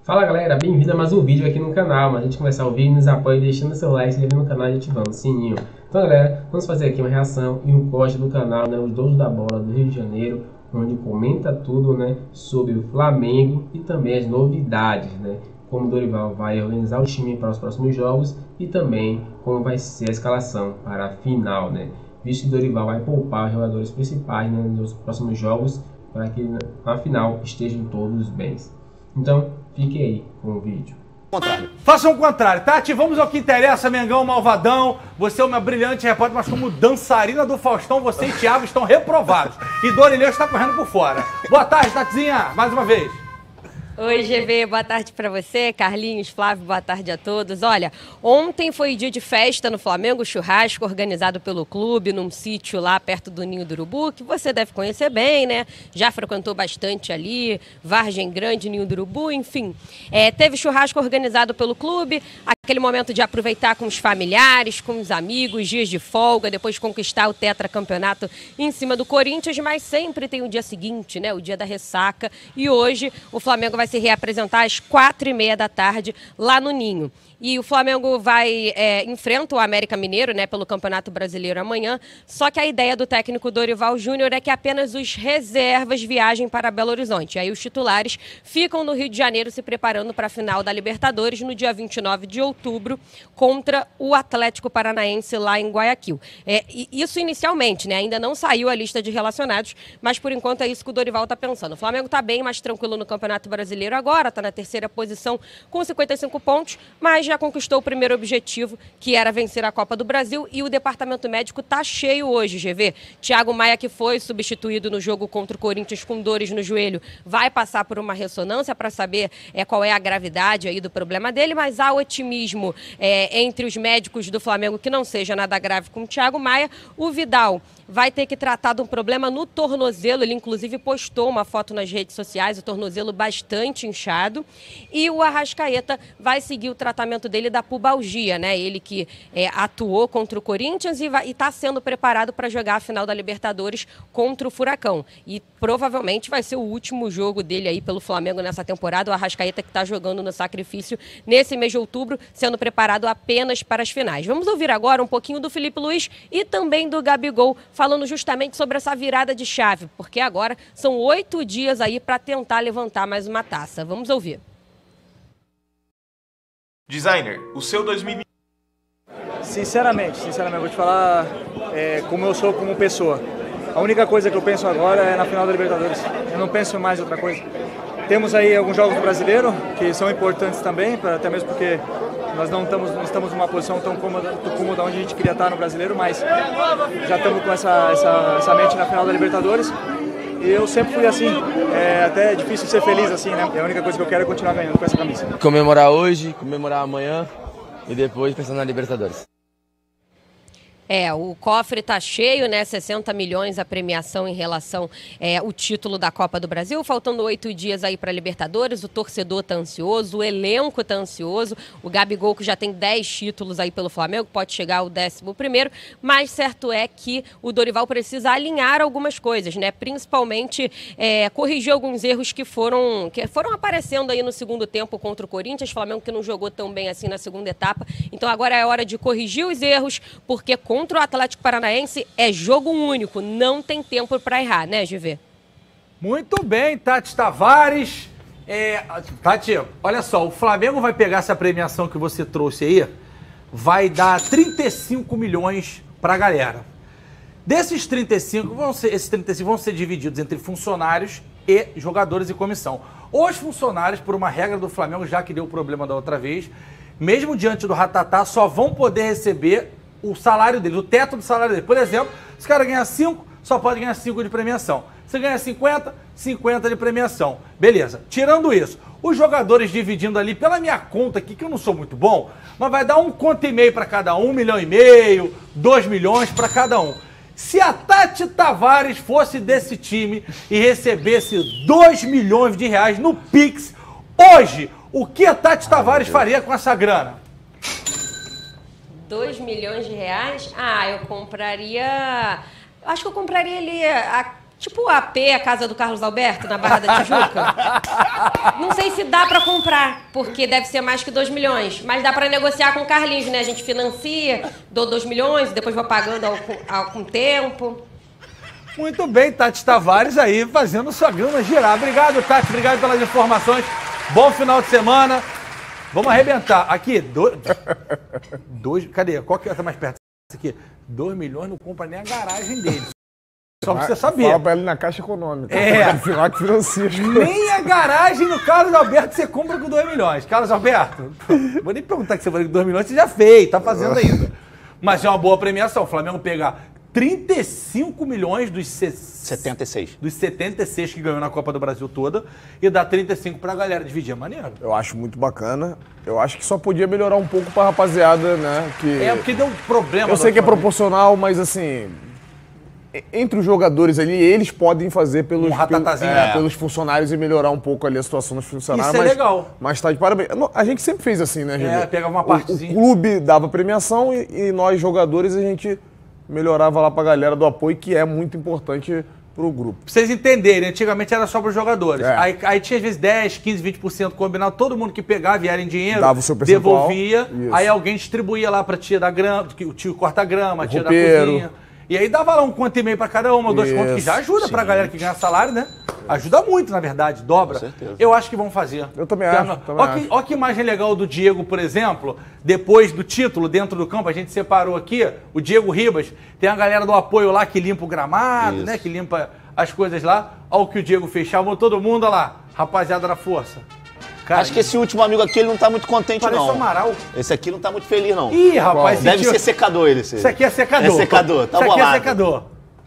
Fala galera, bem-vindo a mais um vídeo aqui no canal. Mas a gente começar o vídeo, nos apoia deixando seu like, se inscrevendo no canal e ativando o sininho. Então galera, vamos fazer aqui uma reação e um corte do canal, né, os donos da bola do Rio de Janeiro, onde comenta tudo, né, sobre o Flamengo e também as novidades, né, como o Dorival vai organizar o time para os próximos jogos e também como vai ser a escalação para a final, né, visto que o Dorival vai poupar os jogadores principais, né, nos próximos jogos para que na final estejam todos bem. Então, fique aí com o vídeo. Façam o contrário, Tati, vamos ao que interessa, Mengão malvadão. Você é uma brilhante repórter, mas como dançarina do Faustão, você e Thiago estão reprovados. E Dorileu está correndo por fora. Boa tarde, Tatizinha, mais uma vez. Oi, GV, boa tarde para você, Carlinhos, Flávio, boa tarde a todos. Olha, ontem foi dia de festa no Flamengo, churrasco organizado pelo clube num sítio lá perto do Ninho do Urubu, que você deve conhecer bem, né? Já frequentou bastante ali, Vargem Grande, Ninho do Urubu, enfim. Teve churrasco organizado pelo clube, aquele momento de aproveitar com os familiares, com os amigos, dias de folga, depois conquistar o tetracampeonato em cima do Corinthians, mas sempre tem o dia seguinte, né? O dia da ressaca, e hoje o Flamengo vai se reapresentar às 4h30 da tarde lá no Ninho. E o Flamengo enfrenta o América Mineiro, né, pelo Campeonato Brasileiro amanhã, só que a ideia do técnico Dorival Júnior é que apenas os reservas viajem para Belo Horizonte. Aí os titulares ficam no Rio de Janeiro se preparando para a final da Libertadores no dia 29 de outubro contra o Atlético Paranaense lá em Guayaquil. Isso inicialmente, né, ainda não saiu a lista de relacionados, mas por enquanto é isso que o Dorival está pensando. O Flamengo está bem mais tranquilo no Campeonato Brasileiro agora, está na terceira posição com 55 pontos, mas já conquistou o primeiro objetivo, que era vencer a Copa do Brasil, e o departamento médico está cheio hoje, GV. Thiago Maia, que foi substituído no jogo contra o Corinthians com dores no joelho, vai passar por uma ressonância para saber qual é a gravidade aí do problema dele, mas há otimismo entre os médicos do Flamengo que não seja nada grave com o Thiago Maia. O Vidal vai ter que tratar de um problema no tornozelo, ele inclusive postou uma foto nas redes sociais, o tornozelo bastante inchado, e o Arrascaeta vai seguir o tratamento dele da pubalgia, né? Ele que atuou contra o Corinthians e está sendo preparado para jogar a final da Libertadores contra o Furacão, e provavelmente vai ser o último jogo dele aí pelo Flamengo nessa temporada. O Arrascaeta que está jogando no sacrifício nesse mês de outubro, sendo preparado apenas para as finais. Vamos ouvir agora um pouquinho do Felipe Luiz e também do Gabigol, falando justamente sobre essa virada de chave, porque agora são 8 dias aí para tentar levantar mais uma taça. Vamos ouvir. Designer, o seu 2020... Sinceramente, vou te falar como eu sou como pessoa. A única coisa que eu penso agora é na final da Libertadores. Eu não penso em mais outra coisa. Temos aí alguns jogos do Brasileiro que são importantes também, até mesmo porque nós não estamos numa posição tão cômoda onde a gente queria estar no Brasileiro, mas já estamos com essa mente na final da Libertadores. E eu sempre fui assim, até é difícil ser feliz assim, né? E a única coisa que eu quero é continuar ganhando com essa camisa. Comemorar hoje, comemorar amanhã e depois pensar na Libertadores. O cofre está cheio, né? 60 milhões a premiação em relação ao título da Copa do Brasil. Faltando 8 dias aí para a Libertadores, o torcedor está ansioso, o elenco está ansioso. O Gabigol, que já tem 10 títulos aí pelo Flamengo, pode chegar ao 11º, mas certo é que o Dorival precisa alinhar algumas coisas, né? Principalmente corrigir alguns erros que foram aparecendo aí no segundo tempo contra o Corinthians. Flamengo que não jogou tão bem assim na segunda etapa. Então agora é hora de corrigir os erros, porque contra o Atlético Paranaense é jogo único, não tem tempo para errar, né, GV? Muito bem, Tati Tavares. Tati, olha só, o Flamengo vai pegar essa premiação que você trouxe aí, vai dar 35 milhões para a galera. Desses 35, esses 35 vão ser divididos entre funcionários e jogadores e comissão. Os funcionários, por uma regra do Flamengo, já que deu problema da outra vez, mesmo diante do ratatá, só vão poder receber o salário dele, o teto do salário dele. Por exemplo, se o cara ganhar 5, só pode ganhar 5 de premiação. Se ganhar 50, 50 de premiação. Beleza. Tirando isso, os jogadores dividindo ali, pela minha conta aqui, que eu não sou muito bom, mas vai dar 1,5 conto para cada um, 1,5 milhão, 2 milhões para cada um. Se a Tati Tavares fosse desse time e recebesse 2 milhões de reais no Pix, hoje, o que a Tati Tavares faria com essa grana? 2 milhões de reais? Eu compraria... Acho que eu compraria ali Tipo o AP, a casa do Carlos Alberto, na Barra da Tijuca. Não sei se dá pra comprar, porque deve ser mais que 2 milhões. Mas dá pra negociar com o Carlinhos, né? A gente financia, dou 2 milhões, depois vou pagando com tempo. Muito bem, Tati Tavares aí fazendo sua grana girar. Obrigado, Tati. Obrigado pelas informações. Bom final de semana. Vamos arrebentar. Aqui, cadê? Qual que tá mais perto? Esse aqui. 2 milhões não compra nem a garagem dele. Só pra você saber. Fala pra ele na Caixa Econômica. Lá que financia. Nem a garagem no Carlos Alberto você compra com 2 milhões. Carlos Alberto, vou nem perguntar que você falou que 2 milhões você já fez, tá fazendo ainda. Mas é uma boa premiação. O Flamengo pegar 35 milhões dos 76. Dos 76 que ganhou na Copa do Brasil toda e dar 35 pra galera dividir. É maneiro. Eu acho muito bacana. Eu acho que só podia melhorar um pouco pra rapaziada, né? Porque deu um problema. Eu sei que é proporcional, mas assim... Entre os jogadores ali, eles podem fazer pelos funcionários e melhorar um pouco ali a situação dos funcionários. Isso é legal. Mas tá de parabéns. A gente sempre fez assim, né, gente? Pegava uma partezinha. O clube dava premiação e nós, jogadores, a gente melhorava lá pra galera do apoio, que é muito importante pro grupo. Pra vocês entenderem, antigamente era só pros jogadores. Aí tinha às vezes 10, 15, 20% combinado, todo mundo que pegava e era em dinheiro, dava o seu percentual, devolvia, aí alguém distribuía lá pra tia da grama, o tio corta grama, a tia da cozinha. E aí dava lá 1,5 conto pra cada uma, 2 contos, que já ajuda pra galera que ganha salário, né? Ajuda muito, na verdade, dobra. Com certeza. Eu acho que vão fazer. Eu também acho. Olha que imagem legal do Diego, por exemplo, depois do título, dentro do campo, a gente separou aqui, o Diego Ribas, tem a galera do apoio lá que limpa o gramado, né? Que limpa as coisas lá. Olha o que o Diego fez, chamou todo mundo, olha lá, rapaziada da força. Cara, acho que esse último amigo aqui, ele não tá muito contente, parece não. Amaral. Esse aqui não tá muito feliz, não. Ih, rapaz. Deve ser secador ele. Isso aqui é secador. É secador, tá bolado. Isso aqui é secador.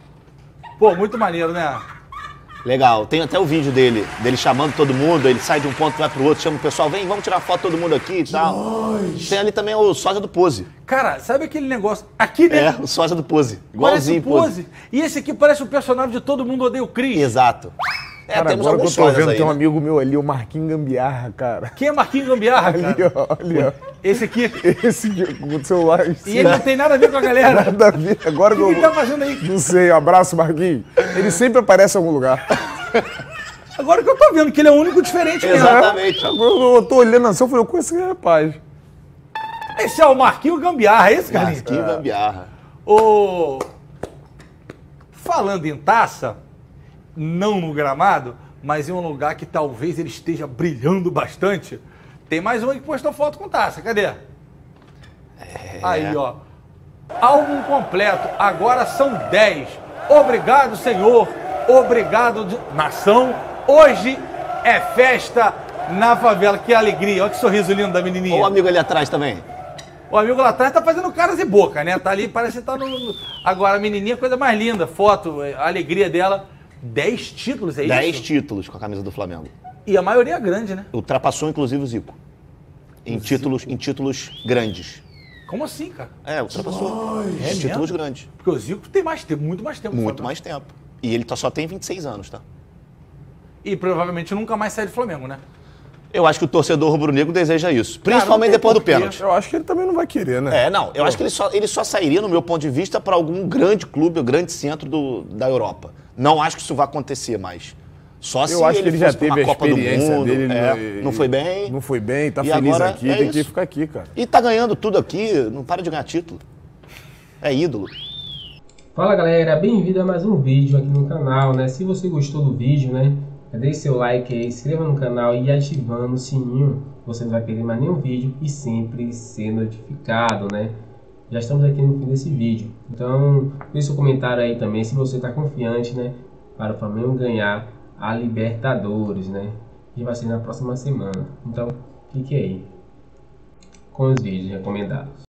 Pô, muito maneiro, né? Legal. Tem até o vídeo dele chamando todo mundo, ele sai de um ponto, vai pro outro, chama o pessoal, vem, vamos tirar foto todo mundo aqui e tal. Tem ali também o sósia do Pose. Cara, sabe aquele negócio? Aqui dentro. O sósia do Pose. Igualzinho Pose. E esse aqui parece o personagem de Todo Mundo Odeia o Chris. Exato. Cara, temos agora que eu tô vendo, aí, tem um amigo meu ali, o Marquinhos Gambiarra, cara. Quem é Marquinhos Gambiarra, cara? Ali, ó, ali, ó. Esse aqui? Esse com o celular. E ele não tem nada a ver com a galera? Nada a ver. Agora o que ele tá fazendo aí? Não sei, abraço, Marquinhos. Ele sempre aparece em algum lugar. Agora que eu tô vendo, que ele é o único diferente mesmo. Exatamente. Eu tô olhando assim, eu falei, eu conheço esse rapaz. Esse é o Marquinhos Gambiarra, é esse, Carlinhos? Marquinhos Gambiarra. Falando em taça, não no gramado, mas em um lugar que talvez ele esteja brilhando bastante, tem mais um aí que postou foto com taça. Cadê? Aí, ó. Álbum completo. Agora são 10. Obrigado, Senhor. Obrigado, nação. Hoje é festa na favela. Que alegria. Olha que sorriso lindo da menininha. Olha o amigo ali atrás também. O amigo lá atrás tá fazendo caras e boca, né? Tá ali, parece que tá no... Agora, a menininha, coisa mais linda. Foto, a alegria dela. 10 títulos, é isso? 10 títulos com a camisa do Flamengo. E a maioria é grande, né? Ultrapassou, inclusive, o Zico. Em títulos grandes. Como assim, cara? Ultrapassou. Em títulos grandes. Porque o Zico tem mais tempo, muito mais tempo. Muito mais tempo. E ele só tem 26 anos, tá? E provavelmente nunca mais sai do Flamengo, né? Eu acho que o torcedor rubro-negro deseja isso. Principalmente depois do pênalti. Eu acho que ele também não vai querer, né? Eu acho que ele só sairia, no meu ponto de vista, para algum grande clube, grande centro da Europa. Não acho que isso vai acontecer mais. Só se eu acho que ele já teve a Copa experiência do Mundo, dele. não foi bem. Não foi bem, tá e feliz agora aqui, tem que ficar aqui, cara. E tá ganhando tudo aqui, não para de ganhar título. É ídolo. Fala galera, bem-vindo a mais um vídeo aqui no canal, né? Se você gostou do vídeo, né? Deixe seu like aí, se inscreva no canal e ativando o sininho. Você não vai perder mais nenhum vídeo e sempre ser notificado, né? Já estamos aqui no fim desse vídeo. Então, deixe seu comentário aí também se você está confiante, né? Para o Flamengo ganhar a Libertadores, né? Que vai ser na próxima semana. Então, fique aí com os vídeos recomendados.